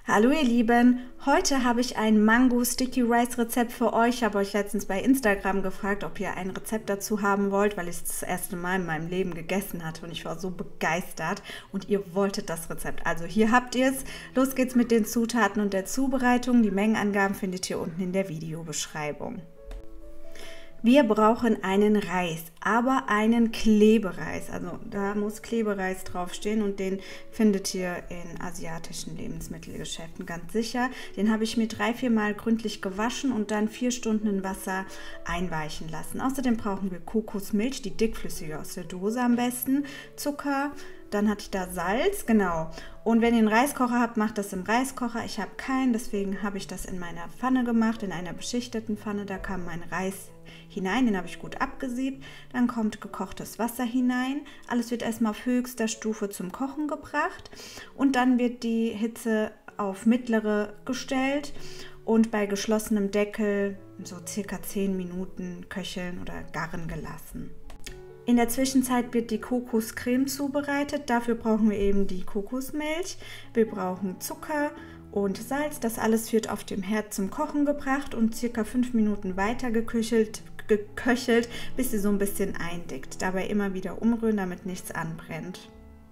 Hallo ihr Lieben, heute habe ich ein Mango Sticky Rice Rezept für euch. Ich habe euch letztens bei Instagram gefragt, ob ihr ein Rezept dazu haben wollt, weil ich es das erste Mal in meinem Leben gegessen hatte und ich war so begeistert und ihr wolltet das Rezept. Also hier habt ihr es. Los geht's mit den Zutaten und der Zubereitung. Die Mengenangaben findet ihr unten in der Videobeschreibung. Wir brauchen einen Reis, aber einen Klebereis. Also da muss Klebereis draufstehen und den findet ihr in asiatischen Lebensmittelgeschäften ganz sicher. Den habe ich mir 3-4 Mal gründlich gewaschen und dann 4 Stunden in Wasser einweichen lassen. Außerdem brauchen wir Kokosmilch, die dickflüssige aus der Dose am besten, Zucker. Dann hatte ich da Salz, genau. Und wenn ihr einen Reiskocher habt, macht das im Reiskocher. Ich habe keinen, deswegen habe ich das in meiner Pfanne gemacht, in einer beschichteten Pfanne. Da kam mein Reis hinein, den habe ich gut abgesiebt. Dann kommt gekochtes Wasser hinein. Alles wird erstmal auf höchster Stufe zum Kochen gebracht. Und dann wird die Hitze auf mittlere gestellt und bei geschlossenem Deckel so circa 10 Minuten köcheln oder garen gelassen. In der Zwischenzeit wird die Kokoscreme zubereitet. Dafür brauchen wir eben die Kokosmilch. Wir brauchen Zucker und Salz. Das alles wird auf dem Herd zum Kochen gebracht und circa 5 Minuten weiter geköchelt, bis sie so ein bisschen eindickt. Dabei immer wieder umrühren, damit nichts anbrennt.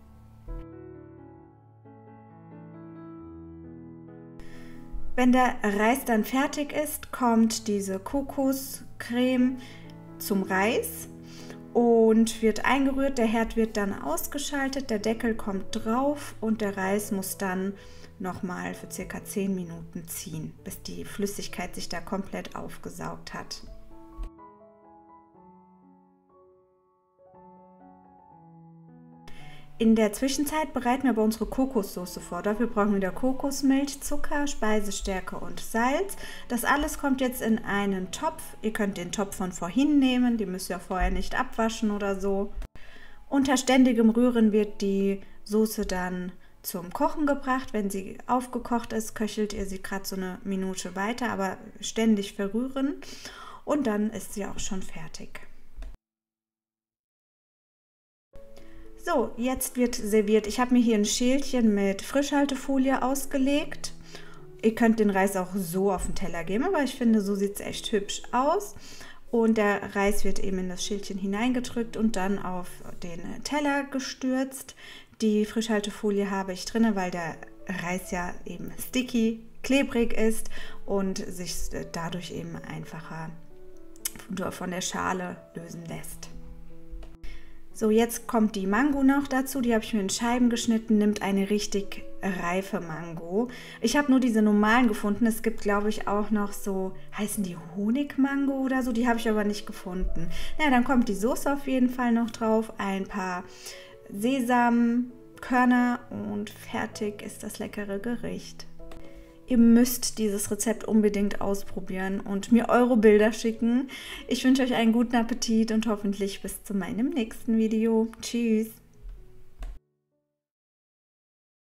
Wenn der Reis dann fertig ist, kommt diese Kokoscreme zum Reis und wird eingerührt. Der Herd wird dann ausgeschaltet, der Deckel kommt drauf und der Reis muss dann nochmal für circa 10 Minuten ziehen, bis die Flüssigkeit sich da komplett aufgesaugt hat. In der Zwischenzeit bereiten wir aber unsere Kokossoße vor. Dafür brauchen wir wieder Kokosmilch, Zucker, Speisestärke und Salz. Das alles kommt jetzt in einen Topf. Ihr könnt den Topf von vorhin nehmen, den müsst ihr vorher nicht abwaschen oder so. Unter ständigem Rühren wird die Soße dann zum Kochen gebracht. Wenn sie aufgekocht ist, köchelt ihr sie gerade so eine Minute weiter, aber ständig verrühren. Und dann ist sie auch schon fertig. So, jetzt wird serviert. Ich habe mir hier ein Schälchen mit Frischhaltefolie ausgelegt. Ihr könnt den Reis auch so auf den Teller geben, aber ich finde, so sieht es echt hübsch aus. Und der Reis wird eben in das Schälchen hineingedrückt und dann auf den Teller gestürzt. Die Frischhaltefolie habe ich drin, weil der Reis ja eben sticky, klebrig ist und sich dadurch eben einfacher von der Schale lösen lässt. So, jetzt kommt die Mango noch dazu, die habe ich mir in Scheiben geschnitten, nimmt eine richtig reife Mango. Ich habe nur diese normalen gefunden, es gibt glaube ich auch noch so, heißen die Honigmango oder so, die habe ich aber nicht gefunden. Ja, dann kommt die Soße auf jeden Fall noch drauf, ein paar Sesamkörner und fertig ist das leckere Gericht. Ihr müsst dieses Rezept unbedingt ausprobieren und mir eure Bilder schicken. Ich wünsche euch einen guten Appetit und hoffentlich bis zu meinem nächsten Video. Tschüss!